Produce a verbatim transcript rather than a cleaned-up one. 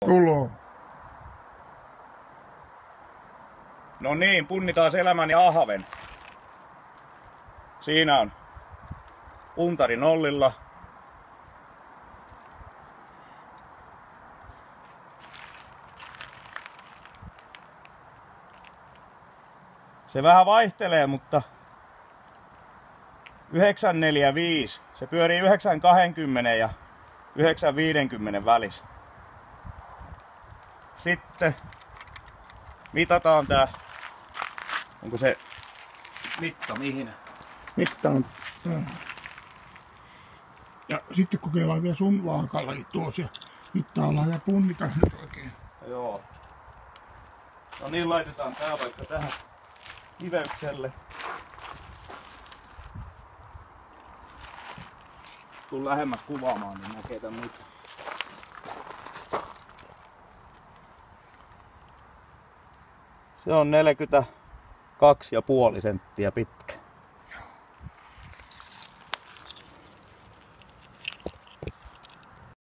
Tulo. No niin, punnitaan elämäni ahven. Siinä on puntari nollilla. Se vähän vaihtelee, mutta yhdeksän neljäkymmentäviisi. Se pyörii yhdeksän kaksikymmentä ja yhdeksän viisikymmentä välissä. Sitten mitataan tää. Onko se mitta mihin? Mitta on tää. Ja sitten kokeillaan vielä sun vaakallakin tuossa ja mittaillaan ja punnitaan nyt oikein. Joo. No niin, laitetaan tää vaikka tähän kiveykselle. Tuun lähemmäs kuvaamaan, niin näkee tän mitta. Se on neljäkymmentäkaksi pilkku viisi senttiä pitkä.